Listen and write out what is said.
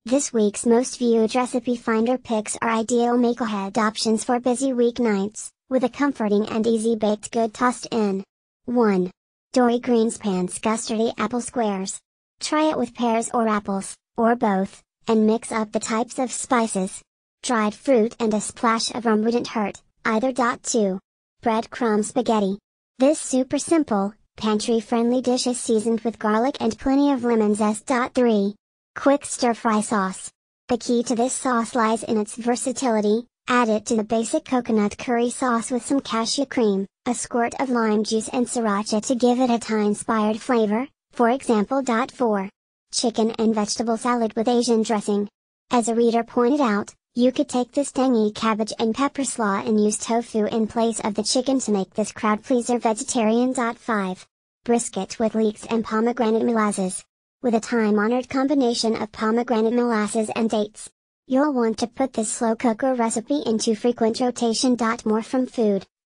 This week's most viewed recipe finder picks are ideal make-ahead options for busy weeknights, with a comforting and easy baked good tossed in. 1. Dory Greenspan's Custardy Apple Squares. Try it with pears or apples, or both, and mix up the types of spices. Dried fruit and a splash of rum wouldn't hurt, either. 2. Breadcrumb Spaghetti. This super simple, pantry-friendly dish is seasoned with garlic and plenty of lemon zest. 3. Quick stir-fry sauce. The key to this sauce lies in its versatility. Add it to the basic coconut curry sauce with some cashew cream, a squirt of lime juice and sriracha to give it a Thai-inspired flavor, for example. 4. Chicken and vegetable salad with Asian dressing. As a reader pointed out, you could take this tangy cabbage and pepper slaw and use tofu in place of the chicken to make this crowd-pleaser vegetarian. 5. Brisket with leeks and pomegranate molasses. With a time-honored combination of pomegranate molasses and dates, you'll want to put this slow cooker recipe into frequent rotation. More from food.